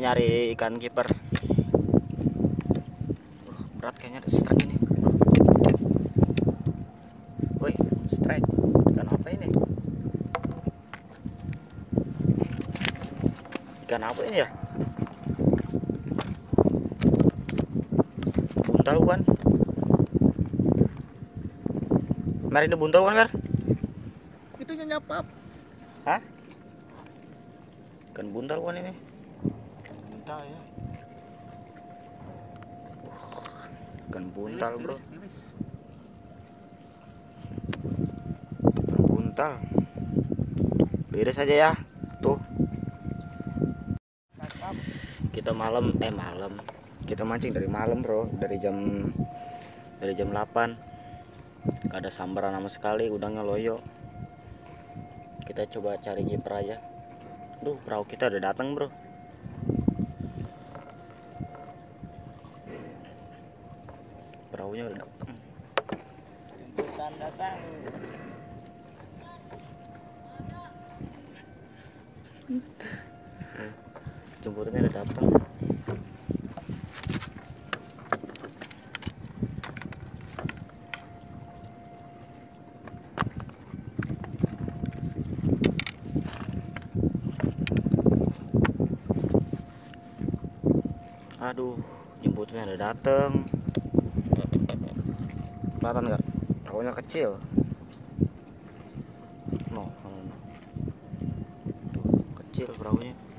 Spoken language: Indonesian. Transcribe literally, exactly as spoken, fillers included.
nyari ikan kiper. Berat kayaknya strike ini. Woi, strike. Ikan apa ini? Ikan apa ini ya? Buntal bukan? Mer, ini buntal bukan, Mer? Itu nyapap. Hah? Ikan buntal bukan ini? Buntal ya. Ikan buntal, bro. Iris, iris. Ikan buntal. Iris aja ya. Tuh. Kita malam, eh malam. Kita mancing dari malam, bro. Dari jam dari jam delapan. Gak ada sambaran sama sekali, udangnya loyo. Kita coba cari kiper aja. Duh, perahu kita udah datang, bro. Perahunya udah datang. Jemputan datang. Jemputannya udah datang. Aduh, jemputannya udah datang. Kelihatan nggak? Perahunya kecil. No, no, no. Tuh, kecil perahunya.